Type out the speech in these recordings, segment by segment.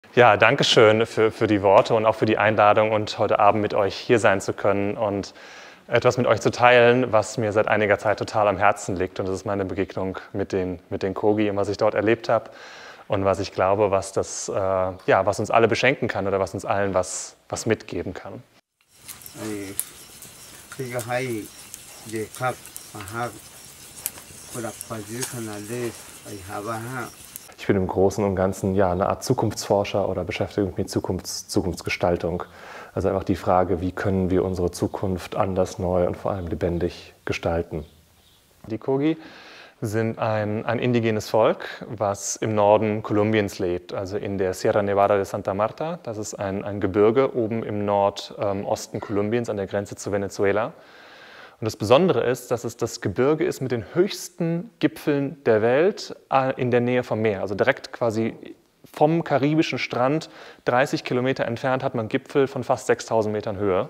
Ja, danke schön für die Worte und auch für die Einladung und heute Abend mit euch hier sein zu können und etwas mit euch zu teilen, was mir seit einiger Zeit total am Herzen liegt. Und das ist meine Begegnung mit den Kogi und was ich dort erlebt habe und was ich glaube, was was uns alle beschenken kann oder was uns allen was mitgeben kann. Ich bin im Großen und Ganzen eine Art Zukunftsforscher oder beschäftige mich mit Zukunftsgestaltung. Also einfach die Frage, wie können wir unsere Zukunft anders, neu und vor allem lebendig gestalten. Die Kogi sind ein indigenes Volk, was im Norden Kolumbiens lebt, also in der Sierra Nevada de Santa Marta. Das ist ein Gebirge oben im Nordosten Kolumbiens an der Grenze zu Venezuela. Und das Besondere ist, dass es das Gebirge ist mit den höchsten Gipfeln der Welt in der Nähe vom Meer. Also direkt quasi vom karibischen Strand, 30 Kilometer entfernt, hat man Gipfel von fast 6000 Metern Höhe.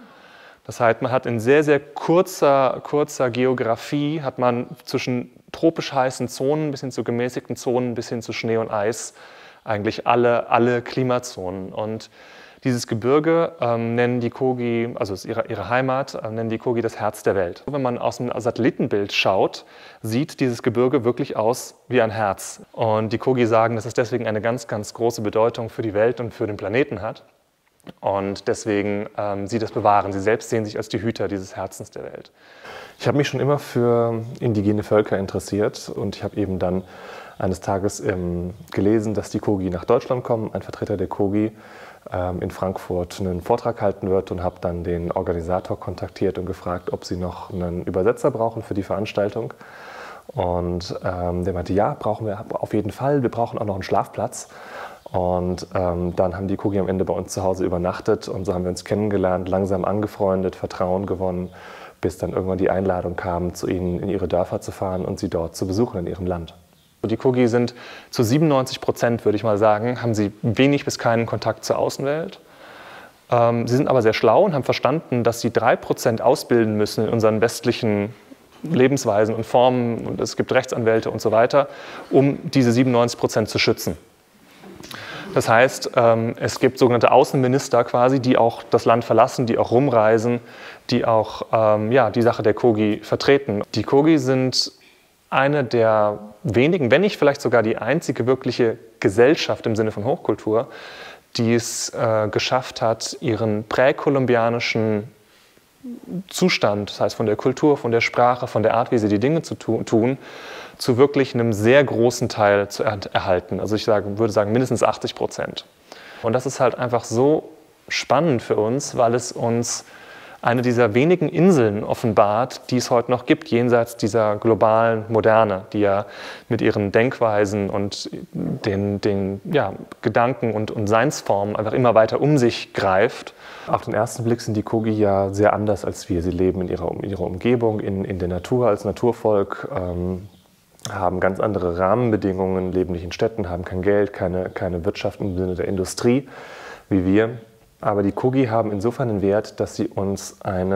Das heißt, man hat in sehr, sehr kurzer Geografie, hat man zwischen tropisch heißen Zonen bis hin zu gemäßigten Zonen, bis hin zu Schnee und Eis, eigentlich alle Klimazonen. Und dieses Gebirge nennen die Kogi, also ist ihre Heimat, nennen die Kogi das Herz der Welt. Wenn man aus einem Satellitenbild schaut, sieht dieses Gebirge wirklich aus wie ein Herz. Und die Kogi sagen, dass es deswegen eine ganz, ganz große Bedeutung für die Welt und für den Planeten hat. Und deswegen sie das bewahren. Sie selbst sehen sich als die Hüter dieses Herzens der Welt. Ich habe mich schon immer für indigene Völker interessiert und ich habe eben dann eines Tages gelesen, dass die Kogi nach Deutschland kommen, ein Vertreter der Kogi in Frankfurt einen Vortrag halten wird und habe dann den Organisator kontaktiert und gefragt, ob sie noch einen Übersetzer brauchen für die Veranstaltung. Und der meinte, ja, brauchen wir auf jeden Fall, wir brauchen auch noch einen Schlafplatz. Und dann haben die Kogi am Ende bei uns zu Hause übernachtet und so haben wir uns kennengelernt, langsam angefreundet, Vertrauen gewonnen, bis dann irgendwann die Einladung kam, zu ihnen in ihre Dörfer zu fahren und sie dort zu besuchen in ihrem Land. Die Kogi sind zu 97%, würde ich mal sagen, haben sie wenig bis keinen Kontakt zur Außenwelt. Sie sind aber sehr schlau und haben verstanden, dass sie 3% ausbilden müssen in unseren westlichen Lebensweisen und Formen, und es gibt Rechtsanwälte und so weiter, um diese 97% zu schützen. Das heißt, es gibt sogenannte Außenminister quasi, die auch das Land verlassen, die auch rumreisen, die auch die Sache der Kogi vertreten. Die Kogi sind eine der wenigen, wenn nicht vielleicht sogar die einzige wirkliche Gesellschaft im Sinne von Hochkultur, die es geschafft hat, ihren präkolumbianischen Zustand, das heißt von der Kultur, von der Sprache, von der Art, wie sie die Dinge tun, zu wirklich einem sehr großen Teil zu erhalten. Also ich würde sagen mindestens 80%. Und das ist halt einfach so spannend für uns, weil es uns eine dieser wenigen Inseln offenbart, die es heute noch gibt, jenseits dieser globalen Moderne, die ja mit ihren Denkweisen und den Gedanken und Seinsformen einfach immer weiter um sich greift. Auf den ersten Blick sind die Kogi ja sehr anders als wir. Sie leben in ihrer Umgebung, in der Natur als Naturvolk, haben ganz andere Rahmenbedingungen, leben nicht in Städten, haben kein Geld, keine Wirtschaft im Sinne der Industrie wie wir. Aber die Kogi haben insofern einen Wert, dass sie uns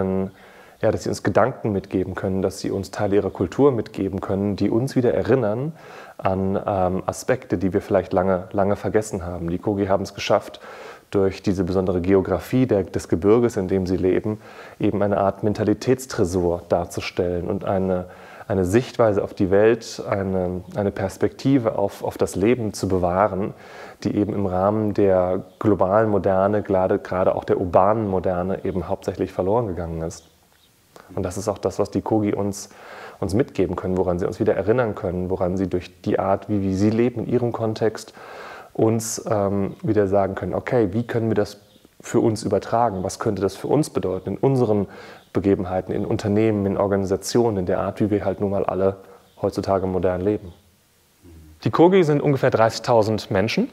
Gedanken mitgeben können, dass sie uns Teile ihrer Kultur mitgeben können, die uns wieder erinnern an Aspekte, die wir vielleicht lange vergessen haben. Die Kogi haben es geschafft, durch diese besondere Geografie des Gebirges, in dem sie leben, eben eine Art Mentalitätstresor darzustellen und eine Sichtweise auf die Welt, eine Perspektive auf das Leben zu bewahren, die eben im Rahmen der globalen Moderne, gerade auch der urbanen Moderne, eben hauptsächlich verloren gegangen ist. Und das ist auch das, was die Kogi uns mitgeben können, woran sie uns wieder erinnern können, woran sie durch die Art, wie sie leben in ihrem Kontext, uns wieder sagen können, okay, wie können wir das für uns übertragen? Was könnte das für uns bedeuten in unseren Begebenheiten, in Unternehmen, in Organisationen, in der Art, wie wir halt nun mal alle heutzutage modern leben? Die Kogi sind ungefähr 30.000 Menschen,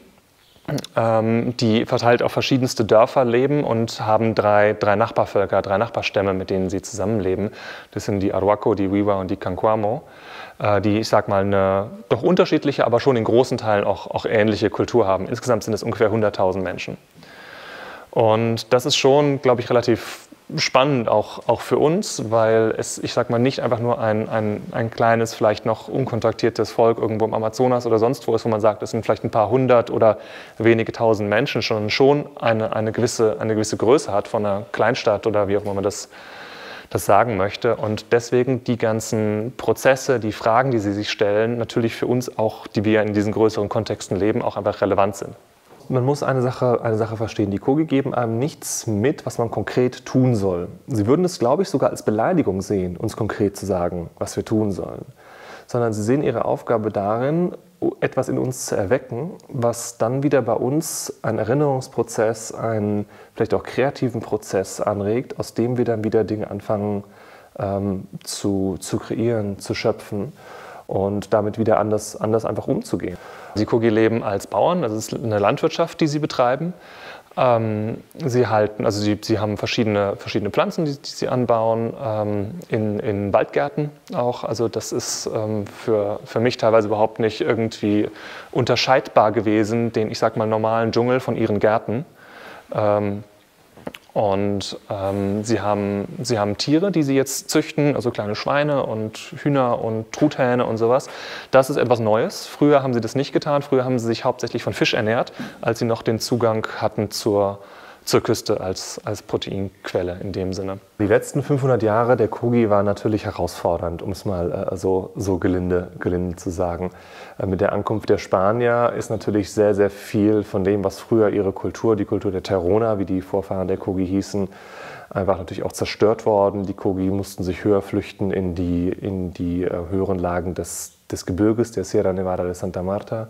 die verteilt auf verschiedenste Dörfer leben und haben drei Nachbarvölker, 3 Nachbarstämme, mit denen sie zusammenleben. Das sind die Arhuaco, die Wiwa und die Cancuamo, die, ich sag mal, eine doch unterschiedliche, aber schon in großen Teilen auch ähnliche Kultur haben. Insgesamt sind es ungefähr 100.000 Menschen. Und das ist schon, glaube ich, relativ spannend auch für uns, weil es, ich sag mal, nicht einfach nur ein kleines, vielleicht noch unkontaktiertes Volk irgendwo im Amazonas oder sonst wo ist, wo man sagt, es sind vielleicht ein paar hundert oder wenige tausend Menschen, schon eine gewisse Größe hat von einer Kleinstadt oder wie auch immer man das sagen möchte. Und deswegen die ganzen Prozesse, die Fragen, die sie sich stellen, natürlich für uns auch, die wir in diesen größeren Kontexten leben, auch einfach relevant sind. Man muss eine Sache verstehen. Die Kogi geben einem nichts mit, was man konkret tun soll. Sie würden es, glaube ich, sogar als Beleidigung sehen, uns konkret zu sagen, was wir tun sollen. Sondern sie sehen ihre Aufgabe darin, etwas in uns zu erwecken, was dann wieder bei uns einen Erinnerungsprozess, einen vielleicht auch kreativen Prozess anregt, aus dem wir dann wieder Dinge anfangen zu kreieren, zu schöpfen und damit wieder anders einfach umzugehen. Die Kogi leben als Bauern, das ist eine Landwirtschaft, die sie betreiben. Sie haben verschiedene Pflanzen, die sie anbauen, in Waldgärten auch. Also das ist für mich teilweise überhaupt nicht irgendwie unterscheidbar gewesen, den, ich sag mal, normalen Dschungel von ihren Gärten. Sie haben Tiere, die sie jetzt züchten, also kleine Schweine und Hühner und Truthähne und sowas. Das ist etwas Neues. Früher haben sie das nicht getan. Früher haben sie sich hauptsächlich von Fisch ernährt, als sie noch den Zugang hatten zur Küste als Proteinquelle in dem Sinne. Die letzten 500 Jahre der Kogi waren natürlich herausfordernd, um es mal so gelinde zu sagen. Mit der Ankunft der Spanier ist natürlich sehr, sehr viel von dem, was früher ihre Kultur, die Kultur der Terrona, wie die Vorfahren der Kogi hießen, einfach natürlich auch zerstört worden. Die Kogi mussten sich höher flüchten in die höheren Lagen des Gebirges, der Sierra Nevada de Santa Marta.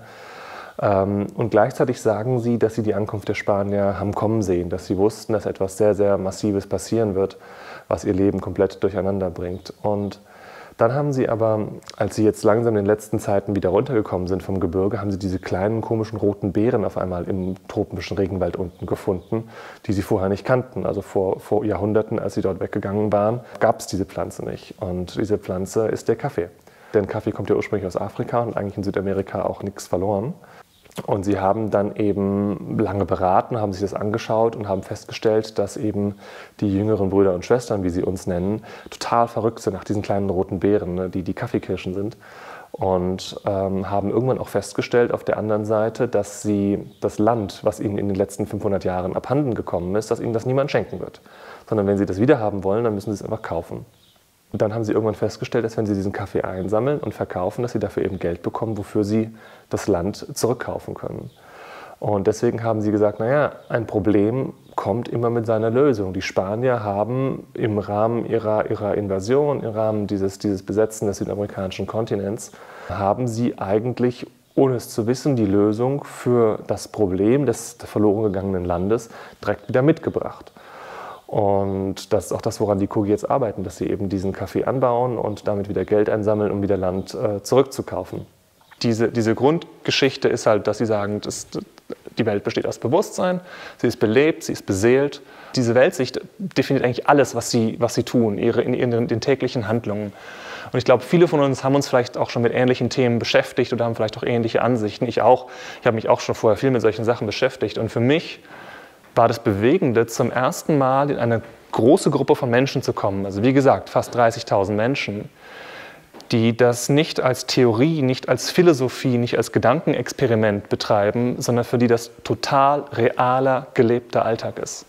Und gleichzeitig sagen sie, dass sie die Ankunft der Spanier haben kommen sehen, dass sie wussten, dass etwas sehr, sehr Massives passieren wird, was ihr Leben komplett durcheinander bringt. Und dann haben sie aber, als sie jetzt langsam in den letzten Zeiten wieder runtergekommen sind vom Gebirge, haben sie diese kleinen komischen roten Beeren auf einmal im tropischen Regenwald unten gefunden, die sie vorher nicht kannten. Also vor Jahrhunderten, als sie dort weggegangen waren, gab es diese Pflanze nicht. Und diese Pflanze ist der Kaffee. Denn Kaffee kommt ja ursprünglich aus Afrika und eigentlich in Südamerika auch nichts verloren. Und sie haben dann eben lange beraten, haben sich das angeschaut und haben festgestellt, dass eben die jüngeren Brüder und Schwestern, wie sie uns nennen, total verrückt sind nach diesen kleinen roten Beeren, ne, die Kaffeekirschen sind. Und haben irgendwann auch festgestellt auf der anderen Seite, dass sie das Land, was ihnen in den letzten 500 Jahren abhanden gekommen ist, dass ihnen das niemand schenken wird. Sondern wenn sie das wiederhaben wollen, dann müssen sie es einfach kaufen. Und dann haben sie irgendwann festgestellt, dass wenn sie diesen Kaffee einsammeln und verkaufen, dass sie dafür eben Geld bekommen, wofür sie das Land zurückkaufen können. Und deswegen haben sie gesagt, naja, ein Problem kommt immer mit seiner Lösung. Die Spanier haben im Rahmen ihrer Invasion, im Rahmen dieses Besetzen des südamerikanischen Kontinents, haben sie eigentlich, ohne es zu wissen, die Lösung für das Problem des verloren gegangenen Landes direkt wieder mitgebracht. Und das ist auch das, woran die Kogi jetzt arbeiten, dass sie eben diesen Kaffee anbauen und damit wieder Geld einsammeln, um wieder Land zurückzukaufen. Diese Grundgeschichte ist halt, dass sie sagen, die Welt besteht aus Bewusstsein, sie ist belebt, sie ist beseelt. Diese Weltsicht definiert eigentlich alles, was sie tun, in den täglichen Handlungen. Und ich glaube, viele von uns haben uns vielleicht auch schon mit ähnlichen Themen beschäftigt oder haben vielleicht auch ähnliche Ansichten. Ich auch. Ich habe mich auch schon vorher viel mit solchen Sachen beschäftigt. Und für mich war das Bewegende, zum ersten Mal in eine große Gruppe von Menschen zu kommen. Also wie gesagt, fast 30.000 Menschen, die das nicht als Theorie, nicht als Philosophie, nicht als Gedankenexperiment betreiben, sondern für die das total realer, gelebter Alltag ist.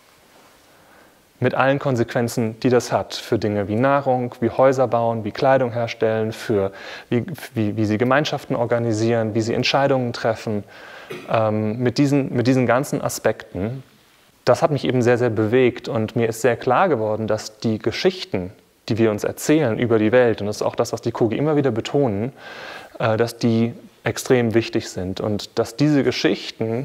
Mit allen Konsequenzen, die das hat, für Dinge wie Nahrung, wie Häuser bauen, wie Kleidung herstellen, für wie sie Gemeinschaften organisieren, wie sie Entscheidungen treffen. Mit diesen ganzen Aspekten, das hat mich eben sehr, sehr bewegt und mir ist sehr klar geworden, dass die Geschichten, die wir uns erzählen über die Welt, und das ist auch das, was die Kogi immer wieder betonen, dass die extrem wichtig sind und dass diese Geschichten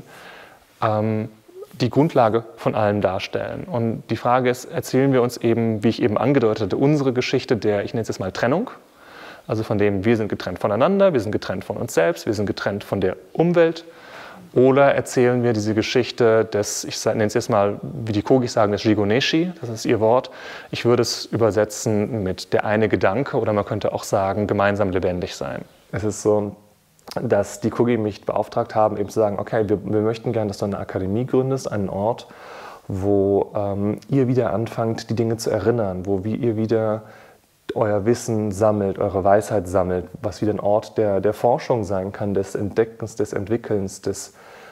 die Grundlage von allem darstellen. Und die Frage ist, erzählen wir uns eben, wie ich eben angedeutet hatte, unsere Geschichte der, ich nenne es jetzt mal Trennung, also von dem, wir sind getrennt voneinander, wir sind getrennt von uns selbst, wir sind getrennt von der Umwelt. Oder erzählen wir diese Geschichte des, ich nenne es jetzt mal, wie die Kogis sagen, des Jigoneshi, das ist ihr Wort. Ich würde es übersetzen mit der eine Gedanke oder man könnte auch sagen, gemeinsam lebendig sein. Es ist so, dass die Kogi mich beauftragt haben, eben zu sagen, okay, wir möchten gerne, dass du eine Akademie gründest, einen Ort, wo ihr wieder anfangt, die Dinge zu erinnern, wo ihr wieder euer Wissen sammelt, eure Weisheit sammelt, was wieder ein Ort der Forschung sein kann, des Entdeckens, des Entwickelns, des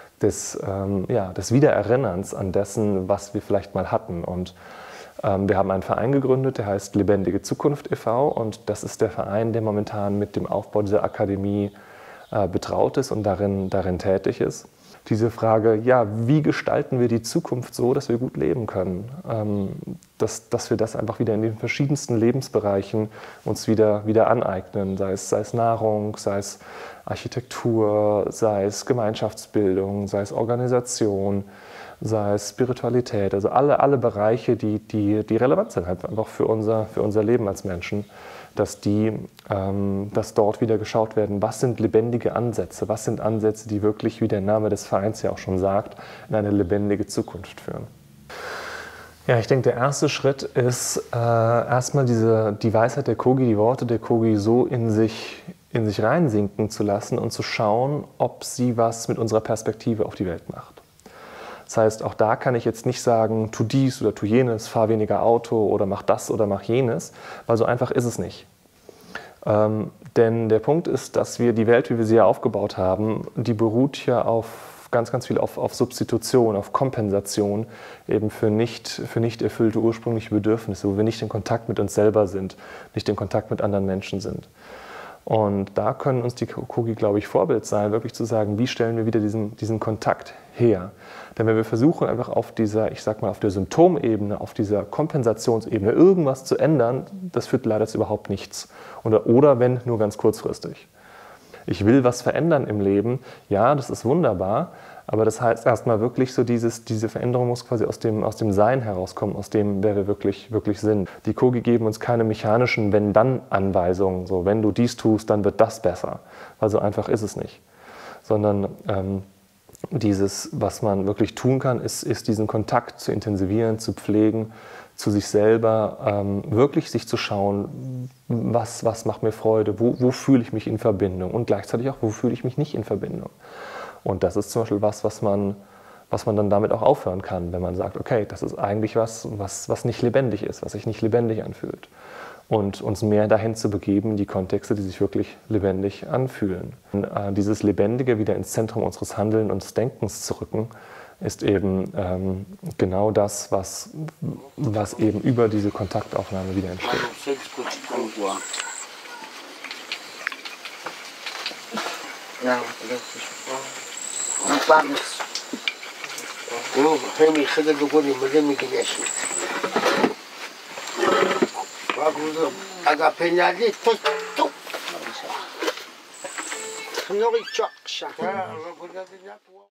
Wiedererinnerns an dessen, was wir vielleicht mal hatten. Und wir haben einen Verein gegründet, der heißt Lebendige Zukunft e.V. und das ist der Verein, der momentan mit dem Aufbau dieser Akademie betraut ist und darin tätig ist. Diese Frage, ja, wie gestalten wir die Zukunft so, dass wir gut leben können? Dass wir das einfach wieder in den verschiedensten Lebensbereichen uns wieder aneignen, sei es Nahrung, sei es Architektur, sei es Gemeinschaftsbildung, sei es Organisation, sei es Spiritualität, also alle Bereiche, die relevant sind halt einfach für unser Leben als Menschen, dass dort wieder geschaut werden, was sind lebendige Ansätze, was sind Ansätze, die wirklich, wie der Name des Vereins ja auch schon sagt, in eine lebendige Zukunft führen. Ja, ich denke, der erste Schritt ist erstmal die Weisheit der Kogi, die Worte der Kogi so in sich reinsinken zu lassen und zu schauen, ob sie was mit unserer Perspektive auf die Welt macht. Das heißt, auch da kann ich jetzt nicht sagen, tu dies oder tu jenes, fahr weniger Auto oder mach das oder mach jenes, weil so einfach ist es nicht. Denn der Punkt ist, dass wir die Welt, wie wir sie ja aufgebaut haben, die beruht ja auf ganz viel auf Substitution, auf Kompensation, eben für nicht erfüllte ursprüngliche Bedürfnisse, wo wir nicht in Kontakt mit uns selber sind, nicht in Kontakt mit anderen Menschen sind. Und da können uns die Kogi, glaube ich, Vorbild sein, wirklich zu sagen, wie stellen wir wieder diesen Kontakt her. Denn wenn wir versuchen, einfach auf dieser, ich sag mal, auf der Symptomebene, auf dieser Kompensationsebene irgendwas zu ändern, das führt leider zu überhaupt nichts. Oder wenn, nur ganz kurzfristig. Ich will was verändern im Leben, ja, das ist wunderbar, aber das heißt erstmal wirklich so, diese Veränderung muss quasi aus dem Sein herauskommen, aus dem, wer wir wirklich sind. Die Kogi geben uns keine mechanischen Wenn-Dann-Anweisungen, so wenn du dies tust, dann wird das besser, weil so einfach ist es nicht. Sondern was man wirklich tun kann, ist diesen Kontakt zu intensivieren, zu pflegen, zu sich selber, wirklich sich zu schauen, was macht mir Freude, wo fühle ich mich in Verbindung und gleichzeitig auch, wo fühle ich mich nicht in Verbindung. Und das ist zum Beispiel was man dann damit auch aufhören kann, wenn man sagt, okay, das ist eigentlich was nicht lebendig ist, was sich nicht lebendig anfühlt. Und uns mehr dahin zu begeben, die Kontexte, die sich wirklich lebendig anfühlen. Und, dieses Lebendige wieder ins Zentrum unseres Handelns und Denkens zu rücken, ist eben genau das, was eben über diese Kontaktaufnahme wieder entsteht.